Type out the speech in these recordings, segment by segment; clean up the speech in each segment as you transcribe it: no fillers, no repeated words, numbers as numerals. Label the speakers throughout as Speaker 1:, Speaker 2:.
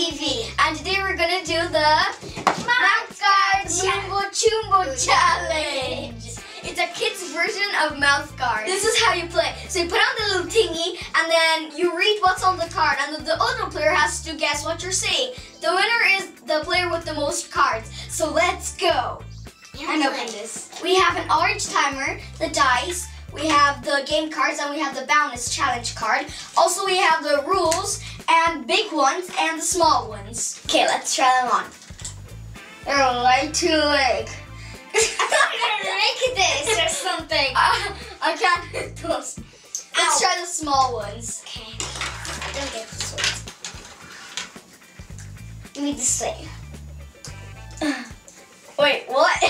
Speaker 1: TV, and today we're gonna do the MOUTHGUARD Mumbo Jumbo Challenge. It's a kid's version of MOUTHGUARD. This is how you play. So you put on the little thingy, and then you read what's on the card, and the other player has to guess what you're saying. The winner is the player with the most cards. So let's go. And open this. We have an orange timer, the dice, we have the game cards, and we have the bonus challenge card. Also, we have the rules, and big ones, and the small ones. Okay, let's try them on. They're way too big. I thought you were gonna make this or something. I can't hit those. Let's try the small ones. Okay. I don't get this one. Give me this thing. Wait, what?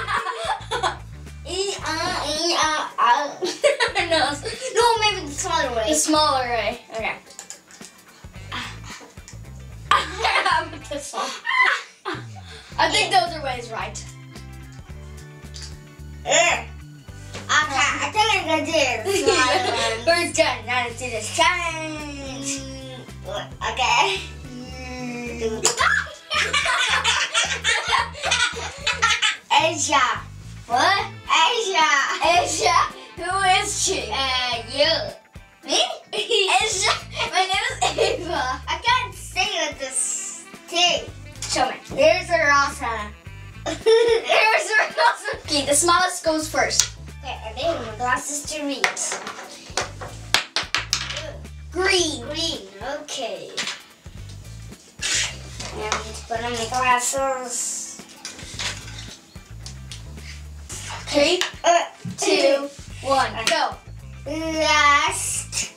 Speaker 1: No, maybe the smaller way. The smaller way. Okay. This one. I think the other way is right. Okay, I think I'm gonna do this. We're done. Now let's do this challenge. Okay. Asia. What? Asia. Who is she? You. Me? Asia. My name is Ava. I can't say with this thing. Show me. There's a Rosa. There's a Rosa. Okay, the smallest goes first. Okay, I need my glasses to read. Green. Okay. Now I need to put on my glasses. 3, 2, 1, go. Rest.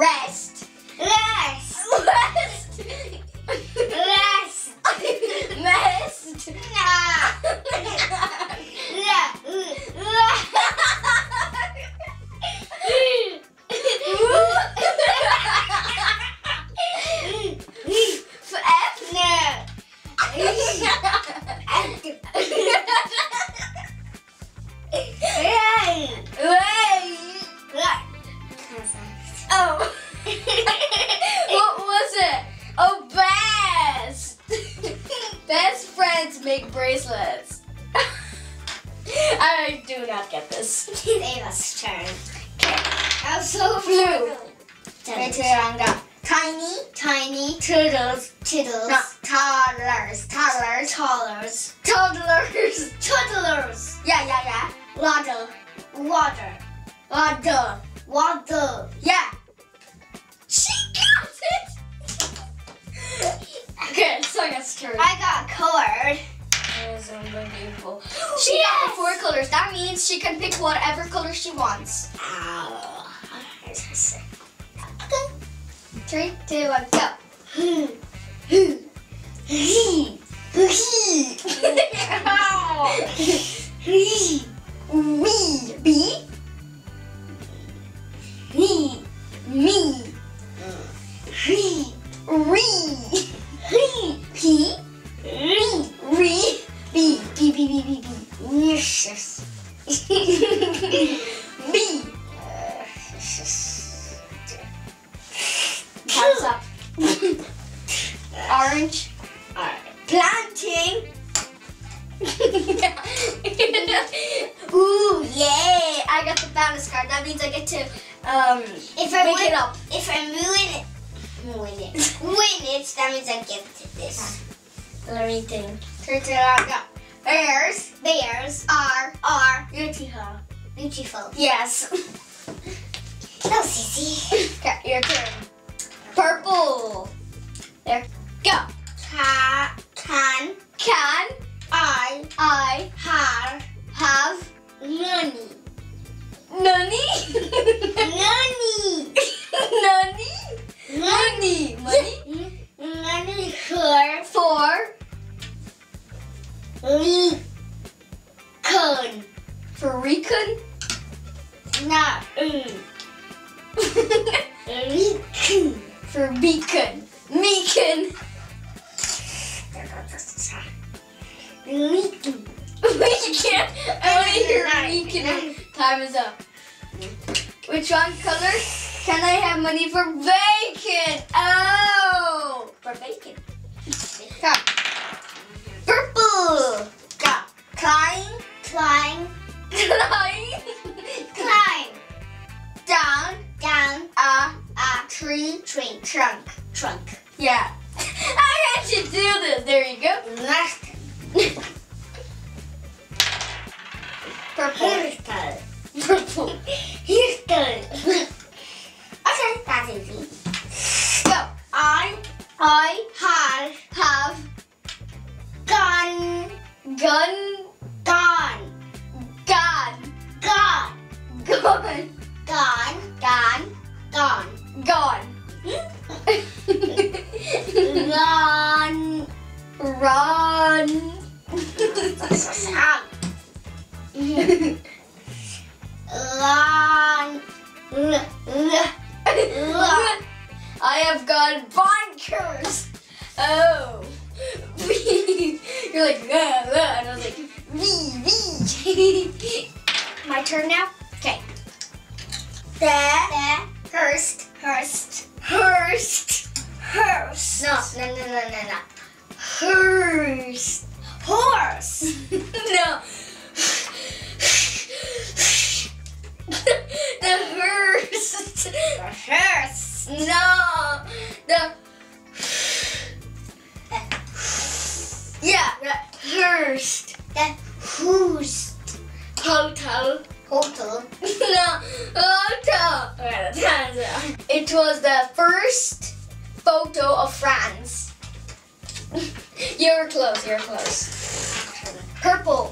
Speaker 1: Oh. What was it? Oh, best. Best friends make bracelets. I do not get this. It's Ava's turn. Okay. I'm so blue. Tiny turtles. No, toddlers. Yeah. Water. Yeah. She got it. Okay, Sonia's turn. I got colored. That is unbelievable. She got the 4 colors. That means she can pick whatever color she wants. Ow. Okay. 3, 2, 1, go. Hands up. Orange. Planting. Ooh, yay! I got the bonus card. That means I get to make it up. If I win it, that means I get this. Let me think. Bears are beautiful. Yes. No, Sissy. Okay, your turn. Purple. There. Go. Can I have money? Money? For Recon?
Speaker 2: No.
Speaker 1: For beacon. Meacon.
Speaker 2: Meacon.
Speaker 1: I want to hear Meacon. Time is up. Which one color? Can I have money for bacon? Oh! For bacon.
Speaker 2: Come.
Speaker 1: Purple.
Speaker 2: Go.
Speaker 1: Climb.
Speaker 2: Climb.
Speaker 1: Climb.
Speaker 2: Climb.
Speaker 1: Down.
Speaker 2: Down.
Speaker 1: A tree.
Speaker 2: Tree.
Speaker 1: Trunk.
Speaker 2: Trunk.
Speaker 1: Yeah. I had to do this. There you go.
Speaker 2: Left.
Speaker 1: Purple.
Speaker 2: Here's good.
Speaker 1: Purple.
Speaker 2: Here's good. Okay, that's easy.
Speaker 1: Go.
Speaker 2: I
Speaker 1: have
Speaker 2: gone.
Speaker 1: gun.
Speaker 2: Gone.
Speaker 1: Gone.
Speaker 2: Gone.
Speaker 1: Gone.
Speaker 2: Gone.
Speaker 1: Gone.
Speaker 2: Gone.
Speaker 1: Gone.
Speaker 2: Run.
Speaker 1: Run.
Speaker 2: Run.
Speaker 1: I have got bonkers. Oh. You're like, and I was like,
Speaker 2: My turn now? Okay.
Speaker 1: There.
Speaker 2: Hurst.
Speaker 1: Hearst.
Speaker 2: No.
Speaker 1: Hearst.
Speaker 2: Horse.
Speaker 1: No. The hearse.
Speaker 2: Hearse.
Speaker 1: No. The. Yeah. The hearse.
Speaker 2: The who's
Speaker 1: Hotel.
Speaker 2: hotel.
Speaker 1: No. Hotel. Okay, the time's up. It was the first photo of France. You're close. You're close. Purple.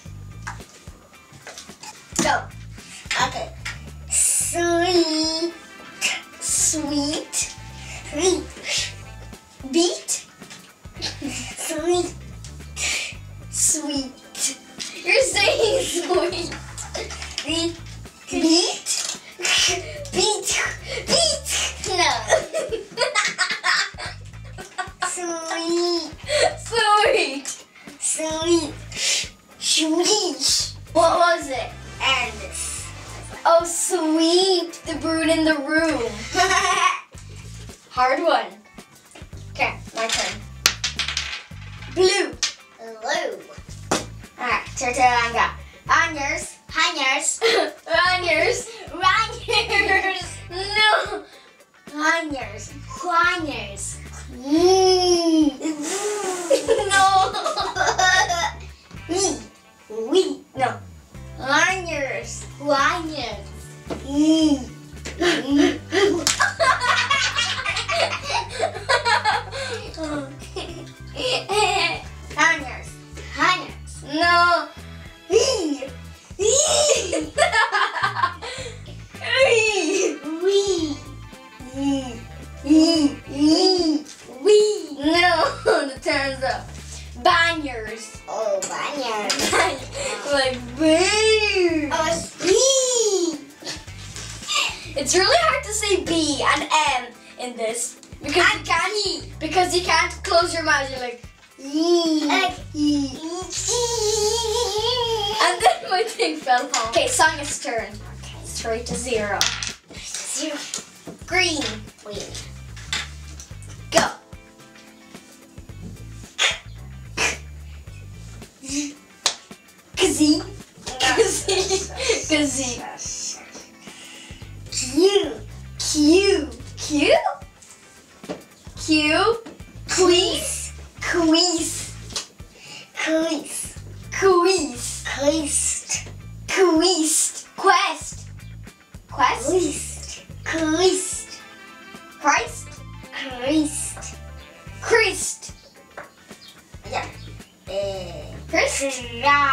Speaker 1: Go.
Speaker 2: Okay. Sweet.
Speaker 1: Sweet.
Speaker 2: Sweet.
Speaker 1: Beat.
Speaker 2: Sweet.
Speaker 1: Sweet. You're saying sweet.
Speaker 2: Beat.
Speaker 1: Beat. Beat. Beat.
Speaker 2: No. Sweet.
Speaker 1: Sweet.
Speaker 2: Sweet.
Speaker 1: Sweet. What was it?
Speaker 2: And
Speaker 1: Oh, sweet. The brood in the room. Hard one. Okay, my turn. Blue.
Speaker 2: blue.
Speaker 1: Alright, Taranga. Onions.
Speaker 2: Hangers.
Speaker 1: Onions.
Speaker 2: Riders.
Speaker 1: No. Onions.
Speaker 2: Hangers.
Speaker 1: No. We. No. Onions.
Speaker 2: Hangers.
Speaker 1: Onions.
Speaker 2: Hangers.
Speaker 1: No. No, the turns up. Banyers.
Speaker 2: Oh, banyers.
Speaker 1: Like boo. It's really hard to say B and M in this because you can't close your mouth. You're like and then my thing fell off. Okay, Sonya's turn. Okay, straight to 0. Green. Go. Kazee. Kazee. Q. Queeze. Quest. Christ.
Speaker 2: Yeah.
Speaker 1: Christ.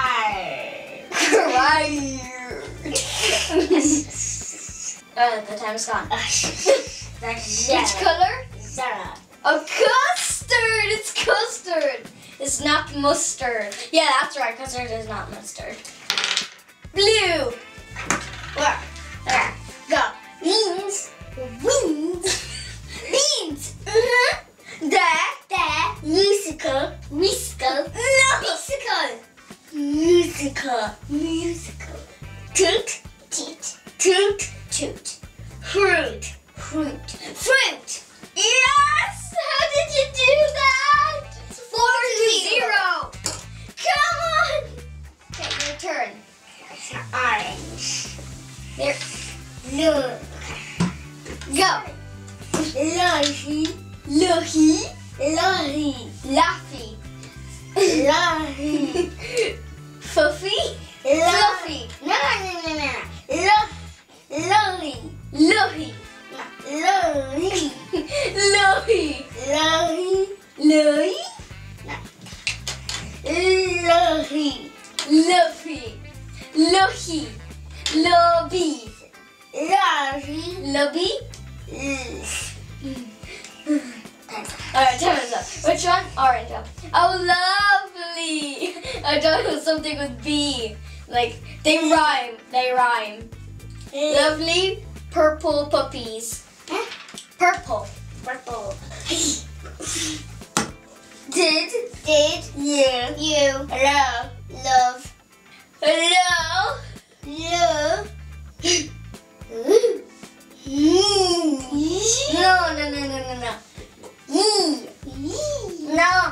Speaker 1: The time's gone. Which color?
Speaker 2: Zara.
Speaker 1: Oh, custard! It's custard! It's not mustard. Yeah, that's right. Custard is not mustard. Blue.
Speaker 2: Where?
Speaker 1: There. Go. Beans. The
Speaker 2: Musical. Toot. Fruit.
Speaker 1: Yes! How did you do that?
Speaker 2: Lahi.
Speaker 1: Lahi.
Speaker 2: Lahi.
Speaker 1: Laffy.
Speaker 2: Lahi.
Speaker 1: Fuffy.
Speaker 2: Lahi.
Speaker 1: Fluffy.
Speaker 2: No. Lahi.
Speaker 1: Lohi.
Speaker 2: Lahi.
Speaker 1: Lohi.
Speaker 2: Lahi.
Speaker 1: Lohi.
Speaker 2: Lahi.
Speaker 1: Luffy. Lohi. Lobby.
Speaker 2: Lahi.
Speaker 1: Lobby. Alright, time's up. Which one? Orange. Oh, lovely. I thought it was something with B. Like, they rhyme. They rhyme. Lovely purple puppies. Purple.
Speaker 2: Purple.
Speaker 1: Did you
Speaker 2: Love.
Speaker 1: hello
Speaker 2: Love.
Speaker 1: no no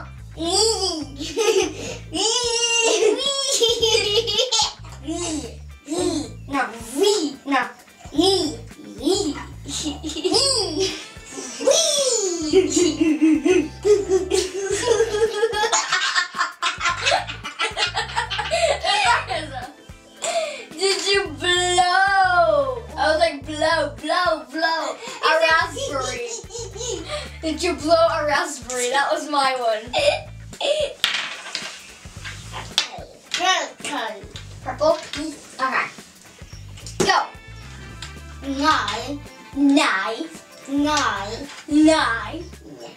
Speaker 1: no we no Did you blow? I was like blow a raspberry. Did you blow a raspberry? That was my one. Purple. Okay. Go.
Speaker 2: Nine.
Speaker 1: Knife.
Speaker 2: Nine.
Speaker 1: Knife.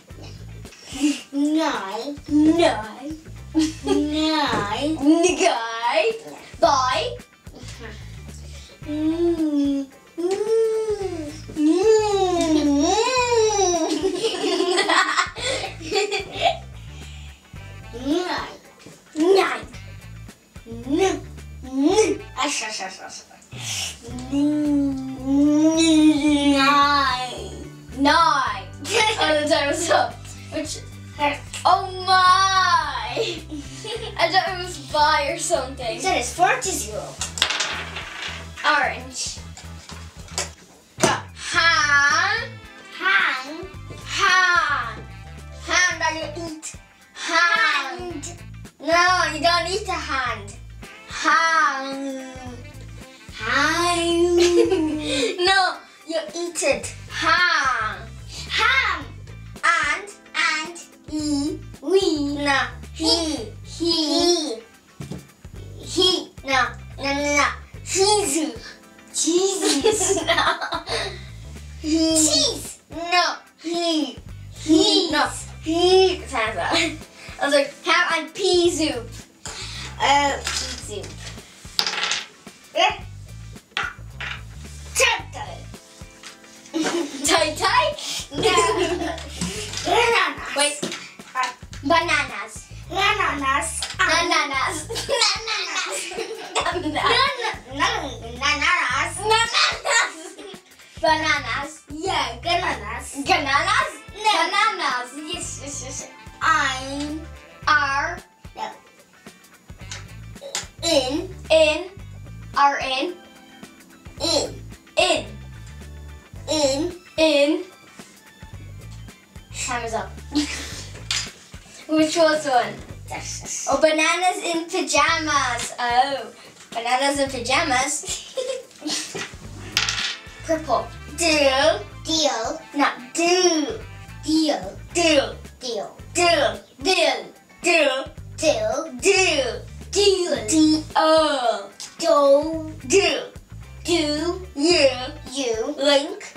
Speaker 2: Nine.
Speaker 1: Knife.
Speaker 2: Nine.
Speaker 1: Guy. Boy. Nine. Nine. Oh, the time was up. Which? Oh my! I thought it was by or something.
Speaker 2: That is 40.
Speaker 1: Orange. Go. Hand.
Speaker 2: Hand.
Speaker 1: Hand. Hand that you eat. Hand. No, you don't eat a hand. Hand.
Speaker 2: Hand.
Speaker 1: No, you eat it. Ham.
Speaker 2: Ham.
Speaker 1: And we. No. He. No. Cheese.
Speaker 2: Cheese.
Speaker 1: No.
Speaker 2: Cheese.
Speaker 1: No. He. No. He. I was like, ham and pea soup.
Speaker 2: Pea soup.
Speaker 1: Tie?
Speaker 2: No. Bananas.
Speaker 1: Wait. Bananas.
Speaker 2: Bananas.
Speaker 1: Bananas. Bananas.
Speaker 2: Yeah, bananas.
Speaker 1: Bananas?
Speaker 2: No.
Speaker 1: Bananas. Yes.
Speaker 2: I'm
Speaker 1: Are
Speaker 2: in.
Speaker 1: Are in. Time is up. Which was one? Oh, bananas in pajamas. Oh, bananas in pajamas. Purple.
Speaker 2: Deal.
Speaker 1: Not do.
Speaker 2: Deal.
Speaker 1: Do.
Speaker 2: Deal.
Speaker 1: Do. Deal. Do.
Speaker 2: Deal.
Speaker 1: Do.
Speaker 2: Deal.
Speaker 1: D-O.
Speaker 2: Do.
Speaker 1: Do.
Speaker 2: Do.
Speaker 1: You.
Speaker 2: Wink.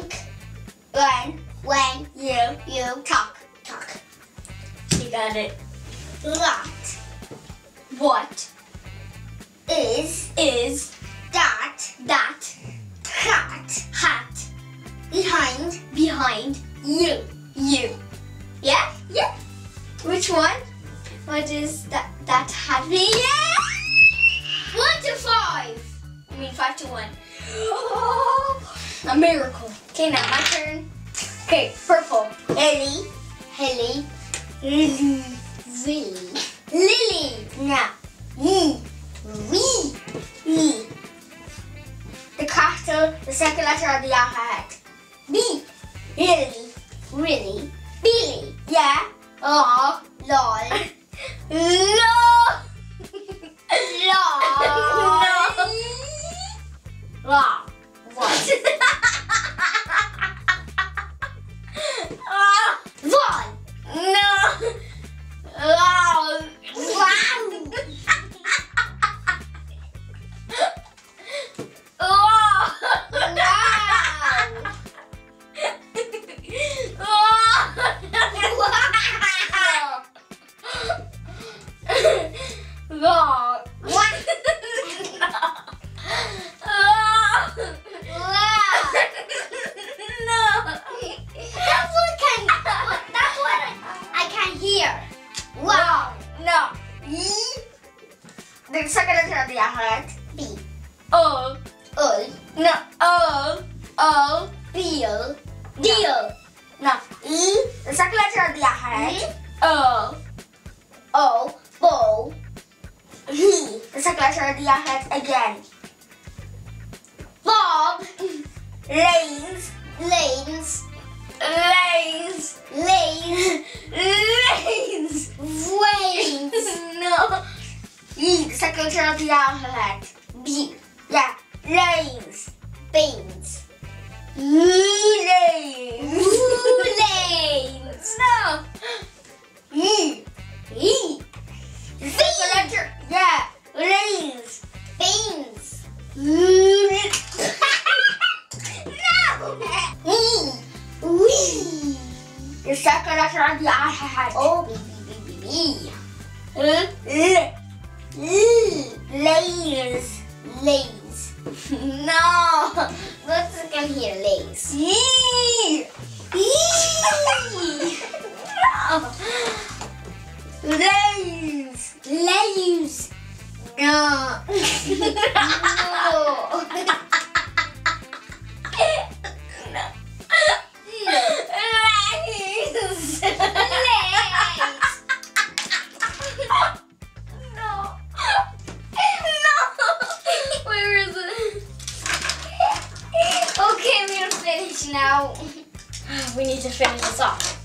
Speaker 2: When.
Speaker 1: You.
Speaker 2: Talk.
Speaker 1: You got it.
Speaker 2: Lot.
Speaker 1: What
Speaker 2: Is.
Speaker 1: that
Speaker 2: Hat.
Speaker 1: behind
Speaker 2: You.
Speaker 1: Yeah? Which one? What is that hat? Yeah! 1 to 5. I mean 5 to 1. A miracle. Okay, now my turn. Okay, purple.
Speaker 2: Ellie.
Speaker 1: Lily.
Speaker 2: Now.
Speaker 1: We.
Speaker 2: Me.
Speaker 1: The capital, the second letter of the alphabet. B. Really?
Speaker 2: Really? Billy.
Speaker 1: Yeah. Oh.
Speaker 2: Lol.
Speaker 1: No.
Speaker 2: Lol.
Speaker 1: Wow.
Speaker 2: What?
Speaker 1: Wall. No. Wow.
Speaker 2: Wow.
Speaker 1: The second letter of the alphabet.
Speaker 2: B.
Speaker 1: O. No. O.
Speaker 2: Deal.
Speaker 1: Deal. No. E. The second letter of the alphabet. O.
Speaker 2: O. Bow.
Speaker 1: He. The second letter of the alphabet again.
Speaker 2: Bob.
Speaker 1: Lanes.
Speaker 2: Lanes.
Speaker 1: Lanes.
Speaker 2: Lanes.
Speaker 1: Lanes.
Speaker 2: Wains.
Speaker 1: No. E. The second letter of the alphabet.
Speaker 2: B.
Speaker 1: Yeah. Lanes.
Speaker 2: Beans.
Speaker 1: Lanes.
Speaker 2: Lanes.
Speaker 1: No. E.
Speaker 2: E.
Speaker 1: The second letter. Yeah. Lanes.
Speaker 2: Beans.
Speaker 1: No.
Speaker 2: E. Wee.
Speaker 1: The second letter of the alphabet.
Speaker 2: O. B. B. B.
Speaker 1: Lanes.
Speaker 2: Lays.
Speaker 1: No.
Speaker 2: Let's come here. Lays.
Speaker 1: E. No. Lanes.
Speaker 2: Lays.
Speaker 1: No.
Speaker 2: No.
Speaker 1: Lanes. No. Where is it? Okay, we're gonna finish now.
Speaker 2: We need to finish this off.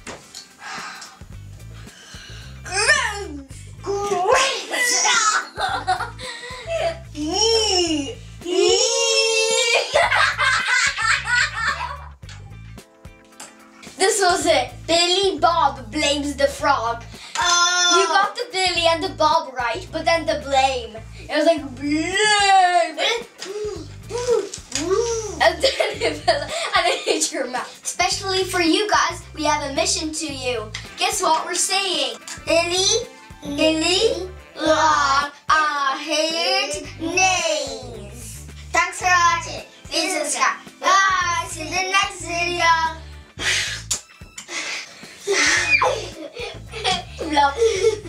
Speaker 1: This was it. Billy Bob blames the frog.
Speaker 2: Oh.
Speaker 1: You got the Billy and the Bob right, but then the blame. It was like blame. And then it hit your mouth. Especially for you guys, we have a mission to you. Guess what we're saying? Illy, long, haired names. Thanks for watching. Please subscribe. Bye. See you in the next video. Vlog.